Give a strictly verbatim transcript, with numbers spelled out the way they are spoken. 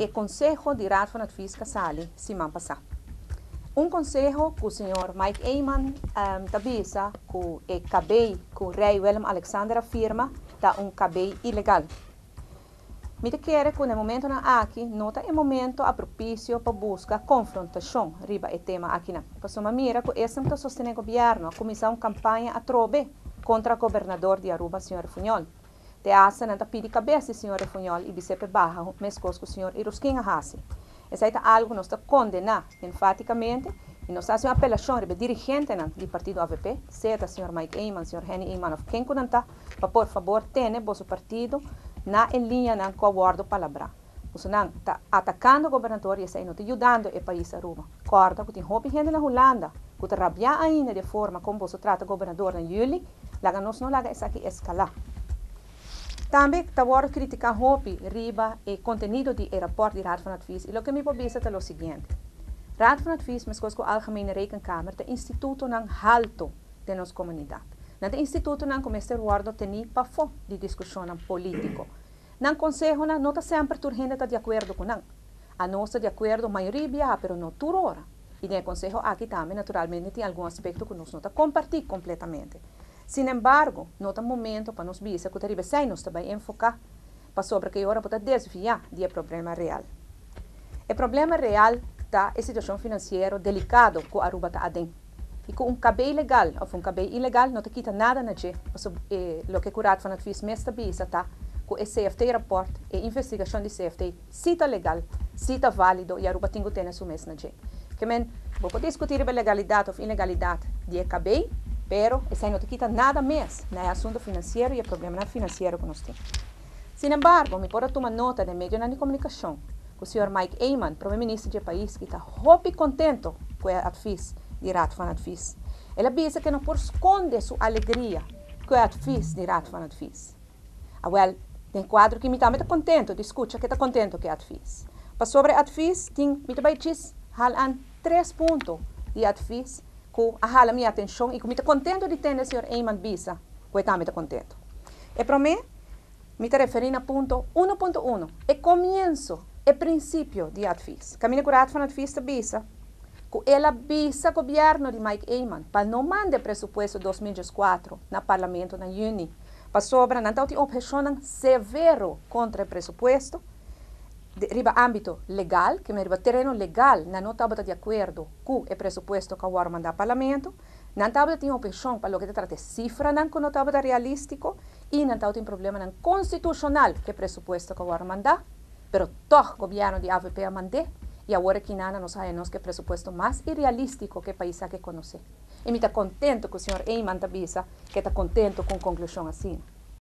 o Consejo de Raad van Advies Casali, semana passada. Um consejo que o senhor Mike Eyman um, tabisa que o cabei que o rei Willem Alexander afirma da um cabei ilegal. Me quer que no momento na aqui nota é momento a propício para buscar confrontação riba o tema aqui na. Passou uma mira que esse está sustentando o governo a começar uma campanha a trobe contra o governador de Aruba, senhor Funhol. De asa não pedi cabeça senhor Funhol e bicepe barra mescos com o senhor Irusquinha Hassi. Essa é algo que nós está condenar enfaticamente e nós fazemos uma apelação riba dirigente do partido A V P, seja o senhor Mike Eyman, o senhor Henny Eyman, quem que não está, para por favor tenha vosso partido na em linha na com o acordo palavra. Você não está atacando o governador e está ajudando o país a Aruba. Corda que tem roupa gente na Holanda, que está rabiar ainda de forma como você trata o governador em julho, lá nós não laga essa aqui escalar. Também está a criticar roupa riba e conteúdo do rapport de Raad van Advies. E o que me pode dizer é o seguinte: Raad van Advies, mas com a Algemene Rekenkamer, é instituto não alto de nossa comunidade. Não é instituto não começa a guarda tenir para fora de discussão política. Não conselho não está sempre tur gente está de acordo com não. A nossa de acordo a maioria via, pero não tur hora. E no conselho aqui também naturalmente tem algum aspecto que nós não está compartilhando completamente. Sin embargo, não é momento para nós ver que o terrible sai nós também enfocar para sobre que hora para desviar do problema real. O problema real está a situação financeira delicada que a Aruba está adentro. E com um cabelo ilegal ou um cabelo ilegal não te quita nada na gente. Eh, o que o Raad van Advies mais está bisa tá com o C F T rapport e investigação de C F T cita legal, cita válido e a Aruba tem que ter isso mesmo na gente. Que men, vou poder discutir a legalidade ou ilegalidade de cabelo, pero isso não te quita nada mais no assunto financeiro e o problema financeiro que nós temos. Sin embargo, me pode tomar nota de meio de comunicação que o senhor Mike Eyman, primeiro-ministro do país, que está muito contente com a Advies de Raad van Advies. Ele pensa que não pode esconder sua alegria com a Advies de Raad van Advies. Ah, well, tem quadro que me está muito contente, discute que está contente com a Advies. Para sobre a Advies, tem me também diz, halan três pontos de Advies que hala minha atenção e que me está contente de ter o senhor Eyman bisa, que está muito contente. E para mim, me está referindo a ponto um ponto um, é começo, é princípio de Advies. Caminho com Raad van Advies está bisa, que ela bisa o governo de Mike Eyman para não mandar presupuesto dois mil e quatro no parlamento na junho, para sobre não ter objeção severo contra o presupuesto, de riba âmbito legal, que me riba terreno legal, não estava de acordo com o presupuesto que o mandar parlamento, não estava de objeção para o que trata de cifra, não não estava realístico, e não estava de problema não constitucional que o presupuesto que o mandar, pero todo o governo de A V P a mandar. E agora que nada nós sabemos que é o presupuesto mais irrealístico que o país há que conhecer. E me está contente que o senhor Eyman avisa que está contente com a conclusão assim.